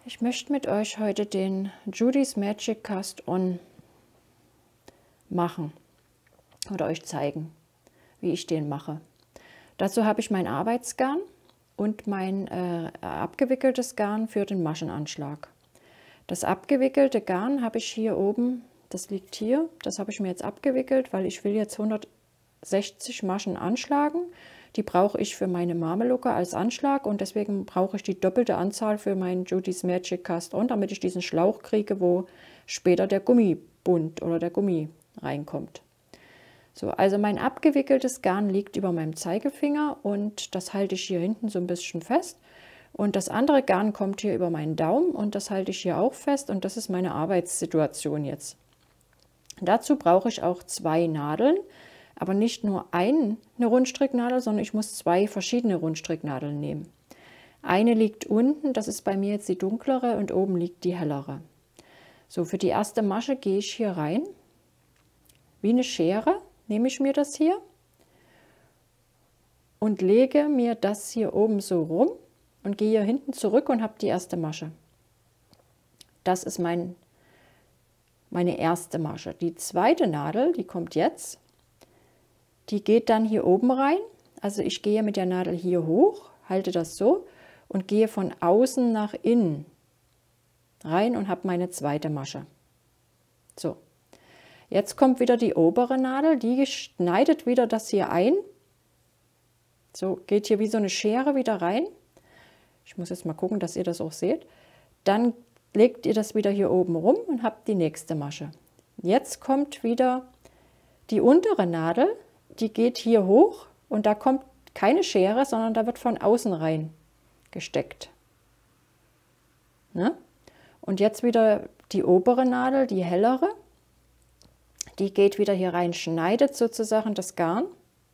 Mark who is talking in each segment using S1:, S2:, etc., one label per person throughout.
S1: Ich möchte mit euch heute den Judy's Magic Cast On machen oder euch zeigen, wie ich den mache. Dazu habe ich mein Arbeitsgarn und mein abgewickeltes Garn für den Maschenanschlag. Das abgewickelte Garn habe ich hier oben, das liegt hier, das habe ich mir jetzt abgewickelt, weil ich will jetzt 160 Maschen anschlagen. Die brauche ich für meine Mamelucke als Anschlag und deswegen brauche ich die doppelte Anzahl für meinen Judy's Magic Cast On, damit ich diesen Schlauch kriege, wo später der Gummibund oder der Gummi reinkommt. So, also mein abgewickeltes Garn liegt über meinem Zeigefinger und das halte ich hier hinten so ein bisschen fest. Und das andere Garn kommt hier über meinen Daumen und das halte ich hier auch fest und das ist meine Arbeitssituation jetzt. Dazu brauche ich auch 2 Nadeln, aber nicht nur eine Rundstricknadel, sondern ich muss 2 verschiedene Rundstricknadeln nehmen. Eine liegt unten, das ist bei mir jetzt die dunklere und oben liegt die hellere. So, für die erste Masche gehe ich hier rein, wie eine Schere nehme ich mir das hier und lege mir das hier oben so rum und gehe hier hinten zurück und habe die erste Masche. Das ist meine erste Masche. Die zweite Nadel, die kommt jetzt, die geht dann hier oben rein. Also ich gehe mit der Nadel hier hoch, halte das so und gehe von außen nach innen rein und habe meine zweite Masche. So, jetzt kommt wieder die obere Nadel, die schneidet wieder das hier ein. So, geht hier wie so eine Schere wieder rein. Ich muss jetzt mal gucken, dass ihr das auch seht. Dann legt ihr das wieder hier oben rum und habt die nächste Masche. Jetzt kommt wieder die untere Nadel, die geht hier hoch und da kommt keine Schere, sondern da wird von außen rein gesteckt. Ne? Und jetzt wieder die obere Nadel, die hellere, die geht wieder hier rein, schneidet sozusagen das Garn.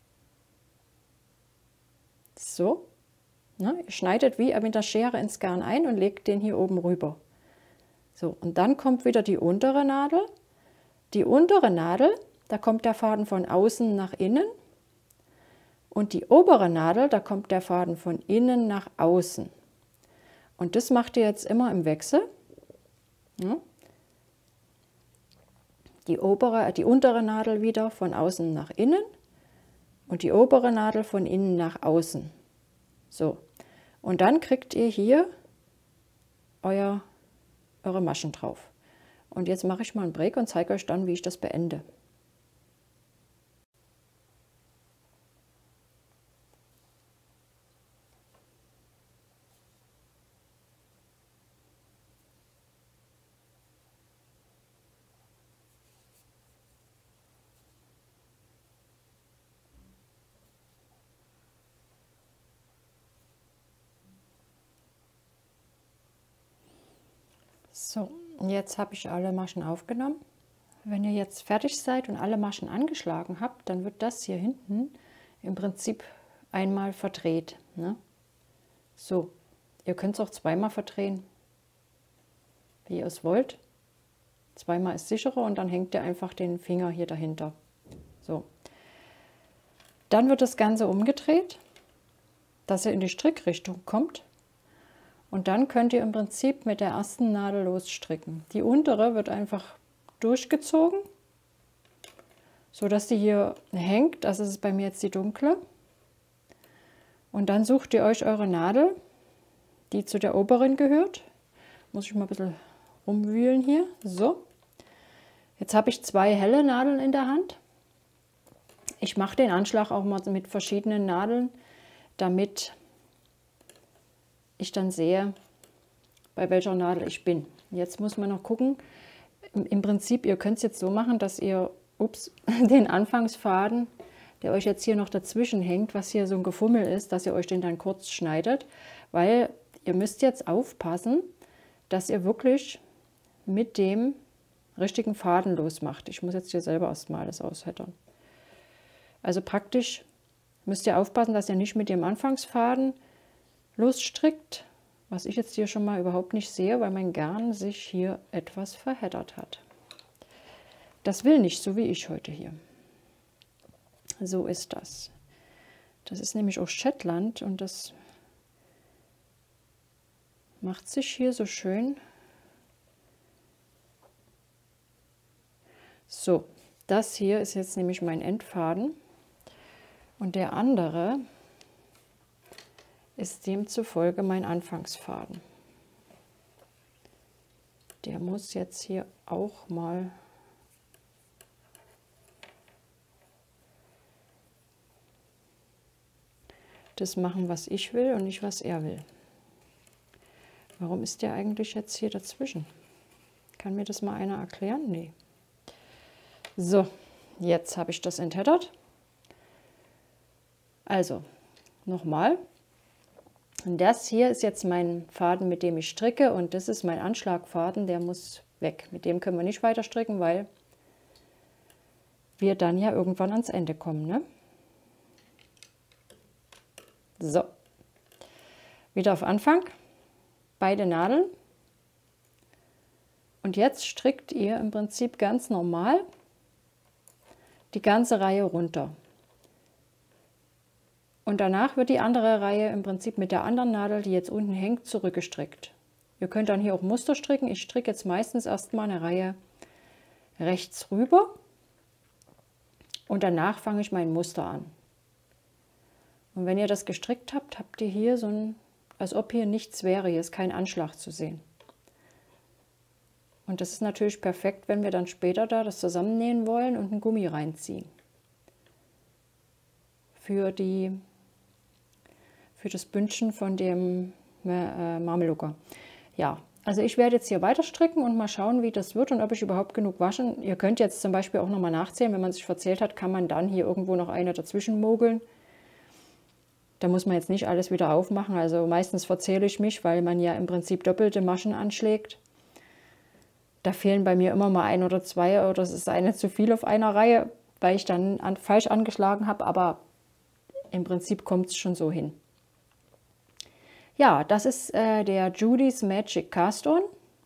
S1: So. Ne, ihr schneidet wie mit der Schere ins Garn ein und legt den hier oben rüber. So, und dann kommt wieder die untere Nadel. Die untere Nadel, da kommt der Faden von außen nach innen. Und die obere Nadel, da kommt der Faden von innen nach außen. Und das macht ihr jetzt immer im Wechsel. Ja. Die untere Nadel wieder von außen nach innen und die obere Nadel von innen nach außen. So. Und dann kriegt ihr hier eure Maschen drauf. Und jetzt mache ich mal einen Break und zeige euch dann, wie ich das beende. So, jetzt habe ich alle Maschen aufgenommen. Wenn ihr jetzt fertig seid und alle Maschen angeschlagen habt, dann wird das hier hinten im Prinzip einmal verdreht. Ne? So, ihr könnt es auch zweimal verdrehen, wie ihr es wollt. Zweimal ist sicherer und dann hängt ihr einfach den Finger hier dahinter. So, dann wird das Ganze umgedreht, dass ihr in die Strickrichtung kommt. Und dann könnt ihr im Prinzip mit der ersten Nadel losstricken. Die untere wird einfach durchgezogen, so dass die hier hängt. Das ist bei mir jetzt die dunkle. Und dann sucht ihr euch eure Nadel, die zu der oberen gehört. Muss ich mal ein bisschen rumwühlen hier. So. Jetzt habe ich 2 helle Nadeln in der Hand. Ich mache den Anschlag auch mal mit verschiedenen Nadeln, damit ich dann sehe, bei welcher Nadel ich bin. Jetzt muss man noch gucken, im Prinzip, ihr könnt es jetzt so machen, dass ihr den Anfangsfaden, der euch jetzt hier noch dazwischen hängt, was hier so ein Gefummel ist, dass ihr euch den dann kurz schneidet, weil ihr müsst jetzt aufpassen, dass ihr wirklich mit dem richtigen Faden losmacht. Ich muss jetzt hier selber erstmal alles aushättern. Also praktisch müsst ihr aufpassen, dass ihr nicht mit dem Anfangsfaden losstrickt, was ich jetzt hier schon mal überhaupt nicht sehe, weil mein Garn sich hier etwas verheddert hat. Das will nicht, so wie ich heute hier. So ist das. Das ist nämlich auch Shetland und das macht sich hier so schön. So, das hier ist jetzt nämlich mein Endfaden und der andere ist demzufolge mein Anfangsfaden. Der muss jetzt hier auch mal das machen, was ich will und nicht, was er will. Warum ist der eigentlich jetzt hier dazwischen? Kann mir das mal einer erklären? Nee. So, jetzt habe ich das entheddert. Also, nochmal. Und das hier ist jetzt mein Faden, mit dem ich stricke, und das ist mein Anschlagfaden, der muss weg. Mit dem können wir nicht weiter stricken, weil wir dann ja irgendwann ans Ende kommen, ne? So, wieder auf Anfang, beide Nadeln, und jetzt strickt ihr im Prinzip ganz normal die ganze Reihe runter. Und danach wird die andere Reihe im Prinzip mit der anderen Nadel, die jetzt unten hängt, zurückgestrickt. Ihr könnt dann hier auch Muster stricken. Ich stricke jetzt meistens erstmal eine Reihe rechts rüber und danach fange ich mein Muster an. Und wenn ihr das gestrickt habt, habt ihr hier so ein, als ob hier nichts wäre, hier ist kein Anschlag zu sehen. Und das ist natürlich perfekt, wenn wir dann später da das zusammennähen wollen und einen Gummi reinziehen. Für das Bündchen von dem Mamelucker. Ja, also ich werde jetzt hier weiter stricken und mal schauen, wie das wird und ob ich überhaupt genug waschen. Ihr könnt jetzt zum Beispiel auch nochmal nachzählen, wenn man sich verzählt hat, kann man dann hier irgendwo noch eine dazwischen mogeln. Da muss man jetzt nicht alles wieder aufmachen, also meistens verzähle ich mich, weil man ja im Prinzip doppelte Maschen anschlägt. Da fehlen bei mir immer mal ein oder zwei, oder es ist eine zu viel auf einer Reihe, weil ich dann falsch angeschlagen habe, aber im Prinzip kommt es schon so hin. Ja, das ist der Judy's Magic Cast-On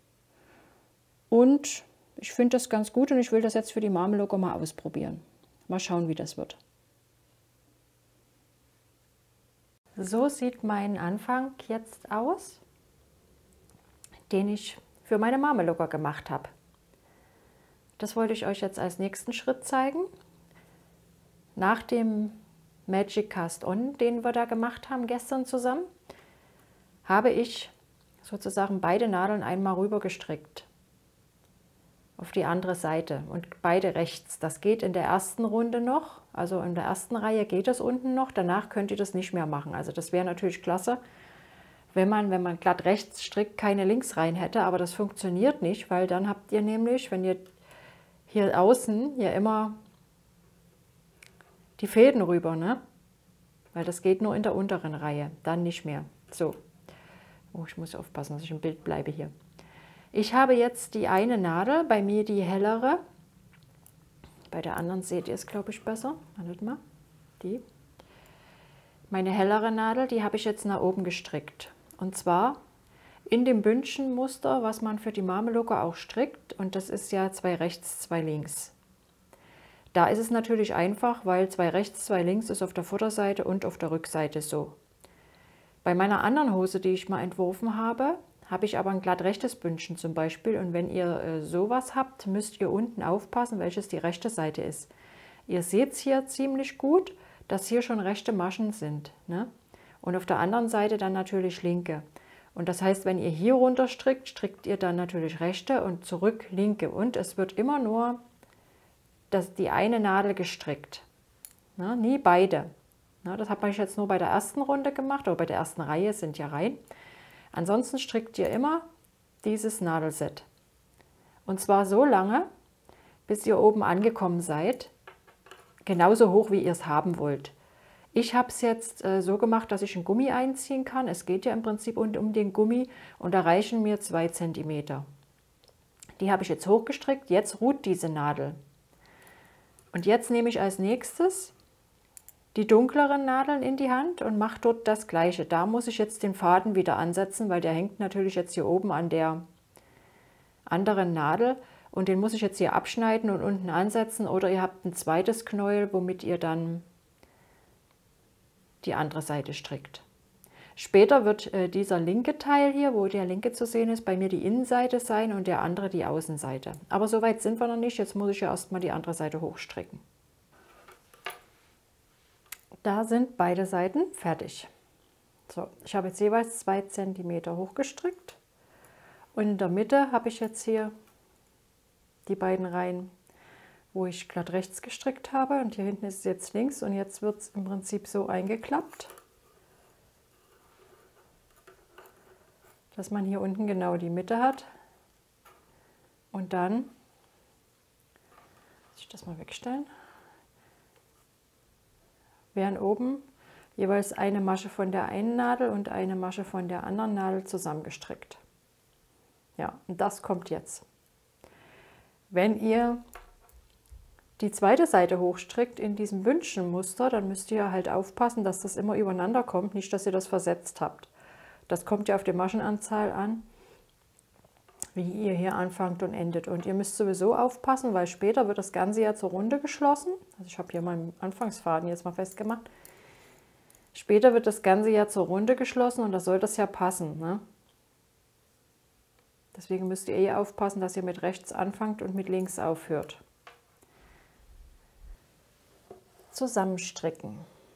S1: und ich finde das ganz gut und ich will das jetzt für die Mamelucker mal ausprobieren. Mal schauen, wie das wird. So sieht mein Anfang jetzt aus, den ich für meine Mamelucker gemacht habe. Das wollte ich euch jetzt als nächsten Schritt zeigen. Nach dem Magic Cast-On, den wir da gemacht haben gestern zusammen, habe ich sozusagen beide Nadeln einmal rüber gestrickt auf die andere Seite und beide rechts. Das geht in der ersten Runde noch, also in der ersten Reihe geht das unten noch, danach könnt ihr das nicht mehr machen. Also das wäre natürlich klasse, wenn man glatt rechts strickt, keine links rein hätte, aber das funktioniert nicht, weil dann habt ihr nämlich, wenn ihr hier außen ja immer die Fäden rüber, ne? Weil das geht nur in der unteren Reihe, dann nicht mehr. So. Oh, ich muss aufpassen, dass ich im Bild bleibe hier. Ich habe jetzt die eine Nadel, bei mir die hellere. Bei der anderen seht ihr es, glaube ich, besser. Wartet mal. Die. Meine hellere Nadel, die habe ich jetzt nach oben gestrickt. Und zwar in dem Bündchenmuster, was man für die Mamelucker auch strickt. Und das ist ja 2 rechts, 2 links. Da ist es natürlich einfach, weil 2 rechts, 2 links ist auf der Vorderseite und auf der Rückseite so. Bei meiner anderen Hose, die ich mal entworfen habe, habe ich aber ein glatt rechtes Bündchen zum Beispiel. Und wenn ihr sowas habt, müsst ihr unten aufpassen, welches die rechte Seite ist. Ihr seht es hier ziemlich gut, dass hier schon rechte Maschen sind, ne? Und auf der anderen Seite dann natürlich linke. Und das heißt, wenn ihr hier runter strickt, strickt ihr dann natürlich rechte und zurück linke. Und es wird immer nur die eine Nadel gestrickt, ne? Nie beide. Na, das habe ich jetzt nur bei der ersten Runde gemacht, oder bei der ersten Reihe sind ja Reihen. Ansonsten strickt ihr immer dieses Nadelset. Und zwar so lange, bis ihr oben angekommen seid, genauso hoch, wie ihr es haben wollt. Ich habe es jetzt so gemacht, dass ich einen Gummi einziehen kann. Es geht ja im Prinzip um den Gummi und da reichen mir 2 cm. Die habe ich jetzt hochgestrickt, jetzt ruht diese Nadel. Und jetzt nehme ich als nächstes die dunkleren Nadeln in die Hand und mache dort das Gleiche. Da muss ich jetzt den Faden wieder ansetzen, weil der hängt natürlich jetzt hier oben an der anderen Nadel und den muss ich jetzt hier abschneiden und unten ansetzen, oder ihr habt ein zweites Knäuel, womit ihr dann die andere Seite strickt. Später wird dieser linke Teil hier, wo der linke zu sehen ist, bei mir die Innenseite sein und der andere die Außenseite. Aber so weit sind wir noch nicht, jetzt muss ich ja erstmal die andere Seite hochstricken. Da sind beide Seiten fertig. So, ich habe jetzt jeweils 2 cm hochgestrickt und in der Mitte habe ich jetzt hier die beiden Reihen, wo ich glatt rechts gestrickt habe und hier hinten ist es jetzt links und jetzt wird es im Prinzip so eingeklappt, dass man hier unten genau die Mitte hat und dann, muss ich das mal wegstellen, werden oben jeweils eine Masche von der einen Nadel und eine Masche von der anderen Nadel zusammengestrickt. Ja, und das kommt jetzt. Wenn ihr die zweite Seite hochstrickt in diesem Bündchenmuster, dann müsst ihr halt aufpassen, dass das immer übereinander kommt, nicht, dass ihr das versetzt habt. Das kommt ja auf die Maschenanzahl an, wie ihr hier anfangt und endet. Und ihr müsst sowieso aufpassen, weil später wird das Ganze ja zur Runde geschlossen. Also ich habe hier meinen Anfangsfaden jetzt mal festgemacht. Später wird das Ganze ja zur Runde geschlossen und da soll das ja passen, ne? Deswegen müsst ihr eh aufpassen, dass ihr mit rechts anfangt und mit links aufhört. Zusammenstricken.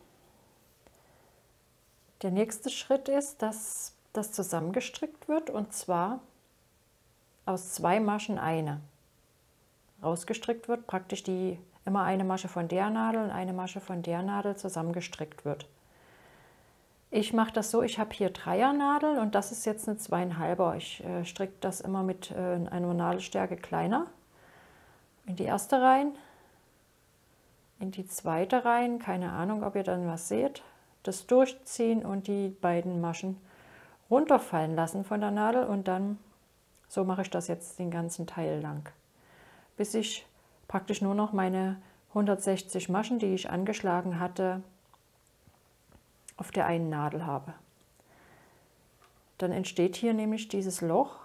S1: Der nächste Schritt ist, dass das zusammengestrickt wird und zwar aus 2 Maschen eine. Rausgestrickt wird, praktisch immer eine Masche von der Nadel und eine Masche von der Nadel zusammengestrickt wird. Ich mache das so, ich habe hier Dreiernadeln und das ist jetzt eine 2,5er. Ich stricke das immer mit einer Nadelstärke kleiner. In die erste rein, in die zweite rein, keine Ahnung, ob ihr dann was seht. Das durchziehen und die beiden Maschen runterfallen lassen von der Nadel und dann, so mache ich das jetzt den ganzen Teil lang, bis ich praktisch nur noch meine 160 Maschen, die ich angeschlagen hatte, auf der einen Nadel habe. Dann entsteht hier nämlich dieses Loch.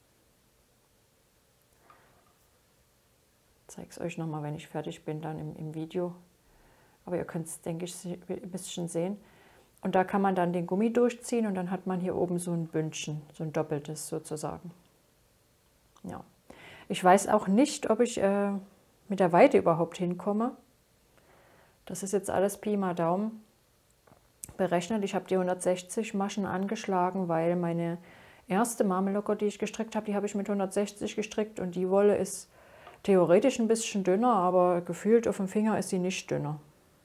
S1: Ich zeige es euch nochmal, wenn ich fertig bin, dann im Video. Aber ihr könnt es, denke ich, ein bisschen sehen. Und da kann man dann den Gummi durchziehen und dann hat man hier oben so ein Bündchen, so ein doppeltes sozusagen. Ja. Ich weiß auch nicht, ob ich mit der Weite überhaupt hinkomme. Das ist jetzt alles Pi mal Daumen berechnet. Ich habe die 160 Maschen angeschlagen, weil meine erste Marmellocker, die ich gestrickt habe, die habe ich mit 160 gestrickt und die Wolle ist theoretisch ein bisschen dünner, aber gefühlt auf dem Finger ist sie nicht dünner.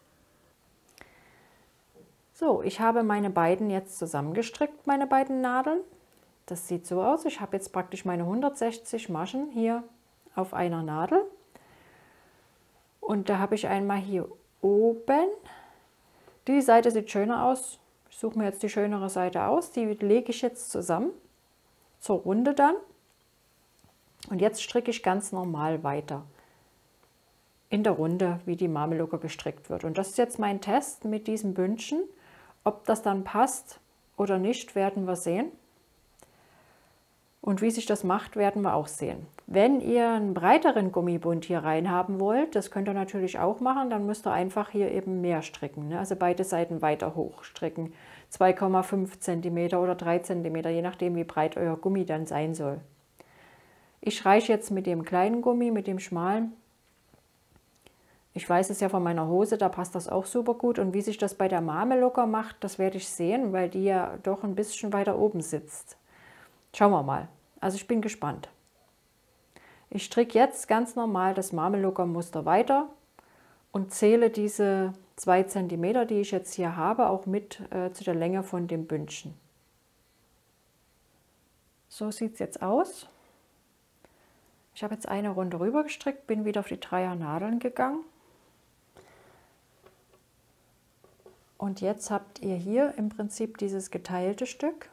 S1: So, ich habe meine beiden jetzt zusammengestrickt, meine beiden Nadeln. Das sieht so aus. Ich habe jetzt praktisch meine 160 Maschen hier auf einer Nadel. Und da habe ich einmal hier oben, die Seite sieht schöner aus. Ich suche mir jetzt die schönere Seite aus. Die lege ich jetzt zusammen zur Runde dann. Und jetzt stricke ich ganz normal weiter in der Runde, wie die Marmellocker gestrickt wird. Und das ist jetzt mein Test mit diesem Bündchen. Ob das dann passt oder nicht, werden wir sehen. Und wie sich das macht, werden wir auch sehen. Wenn ihr einen breiteren Gummibund hier rein haben wollt, das könnt ihr natürlich auch machen, dann müsst ihr einfach hier eben mehr stricken. Ne? Also beide Seiten weiter hoch stricken. 2,5 cm oder 3 cm, je nachdem wie breit euer Gummi dann sein soll. Ich reiche jetzt mit dem kleinen Gummi, mit dem schmalen. Ich weiß es ja von meiner Hose, da passt das auch super gut. Und wie sich das bei der Marmellocker macht, das werde ich sehen, weil die ja doch ein bisschen weiter oben sitzt. Schauen wir mal. Also ich bin gespannt. Ich stricke jetzt ganz normal das Marmellocker-Muster weiter und zähle diese 2 cm, die ich jetzt hier habe, auch mit zu der Länge von dem Bündchen. So sieht es jetzt aus. Ich habe jetzt eine Runde rüber gestrickt, bin wieder auf die Dreiernadeln gegangen. Und jetzt habt ihr hier im Prinzip dieses geteilte Stück,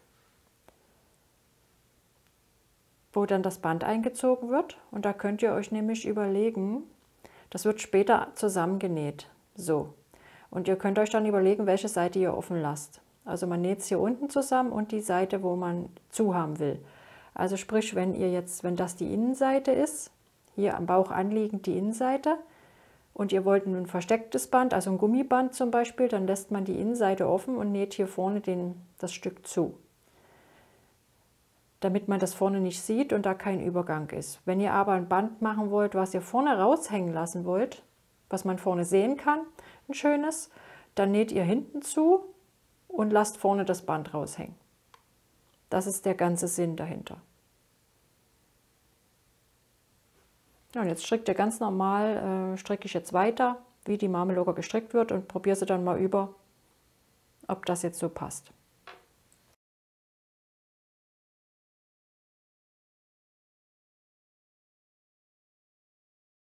S1: wo dann das Band eingezogen wird. Und da könnt ihr euch nämlich überlegen, das wird später zusammengenäht. So. Und ihr könnt euch dann überlegen, welche Seite ihr offen lasst. Also man näht es hier unten zusammen und die Seite, wo man zu haben will. Also sprich, wenn das die Innenseite ist, hier am Bauch anliegend die Innenseite, und ihr wollt ein verstecktes Band, also ein Gummiband zum Beispiel, dann lässt man die Innenseite offen und näht hier vorne das Stück zu, damit man das vorne nicht sieht und da kein Übergang ist. Wenn ihr aber ein Band machen wollt, was ihr vorne raushängen lassen wollt, was man vorne sehen kann, ein schönes, dann näht ihr hinten zu und lasst vorne das Band raushängen. Das ist der ganze Sinn dahinter. Ja, und jetzt strickt ihr ganz normal, stricke ich jetzt weiter, wie die Marmelogger gestrickt wird und probiere sie dann mal über, ob das jetzt so passt.